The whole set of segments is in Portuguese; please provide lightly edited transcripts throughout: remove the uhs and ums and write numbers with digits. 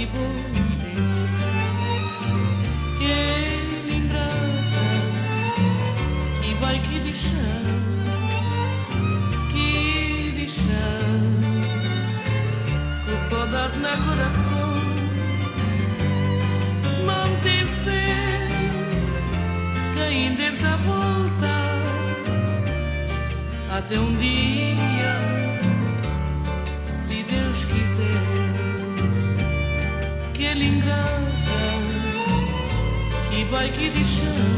contente. Que ingrata, que vai que deixar, com saudade no coração. Mantém fé, que ainda ele tá a voltar, até um dia, se Deus quiser. Que ele ingrata, que vai que deixar,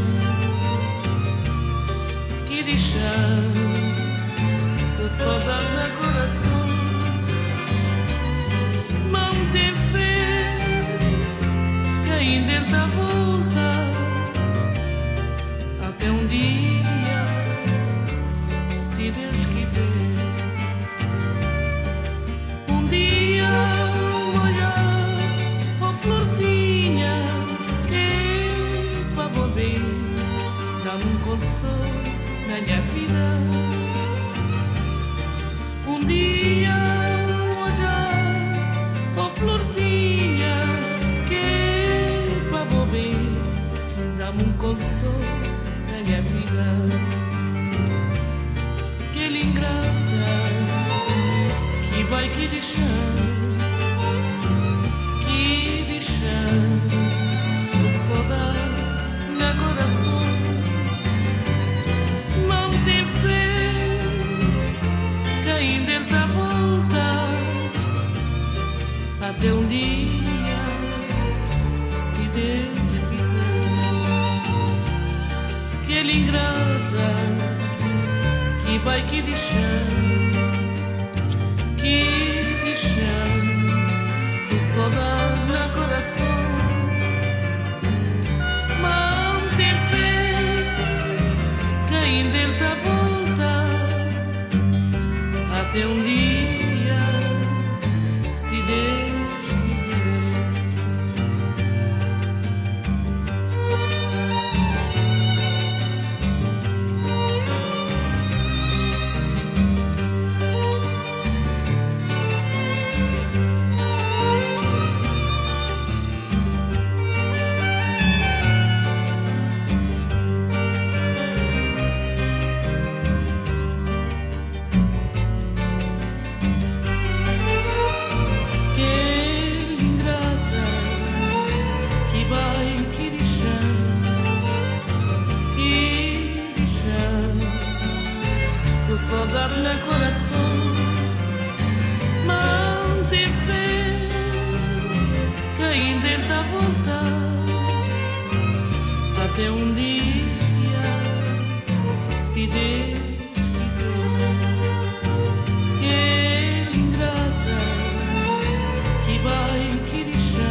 com saudade no coração. Mantém fé, que ainda ele tá a voltar, até um dia, se Deus quiser. Um dia olhar a florzinha que para beber, dá-me um consolo na minha vida. Um dia olhar a florzinha que para beber, dá-me um consolo na minha vida. Que ele ingrata, que vai que deixar, o saudade no coração. Mantém fé, que ainda ele tá a voltar, até um dia, se Deus quiser. Que ele ingrata, que vai que deixar, com saudade no coração. Mantém fé, que ainda ele tá a voltar, até um dia, se Deus quiser. Saudade no coração. Mantém fé, que ainda ele tá a voltar, até um dia, se Deus quiser. Que ele ingrata, que vai que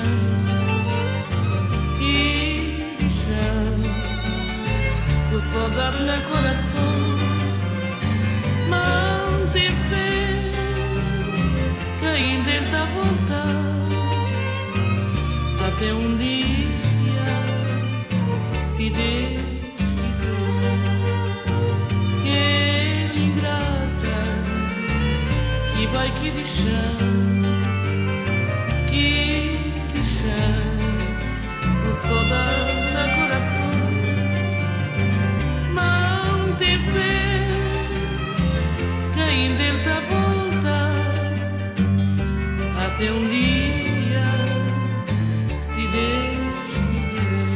deixar, com saudade no coração. Mantém fé, que ainda ele tá a voltar, até um dia, se Deus quiser. Que ele ingrata, que vai que deixar, com saudade no coração. Mantém fé, que ainda ele tá a voltar, até um dia, se Deus quiser.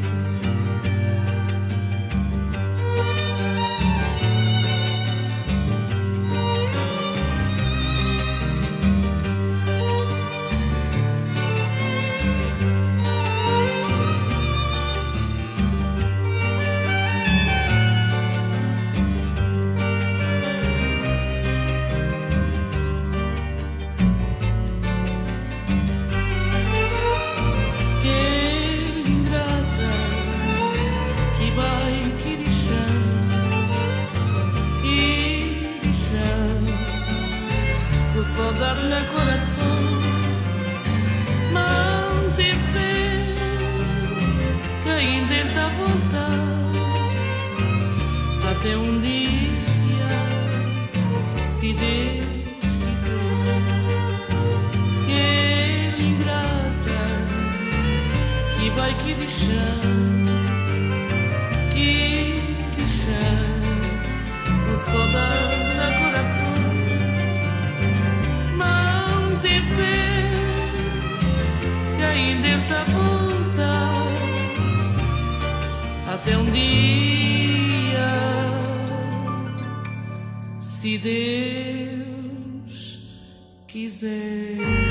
Saudade no coração. Mantém fé, que ainda ele tá a voltar, até um dia, se Deus quiser. Que ele ingrata, Ai, que de chão, com saudade no coração. Mantém fé que ainda ele tá a voltar, até um dia, se Deus quiser.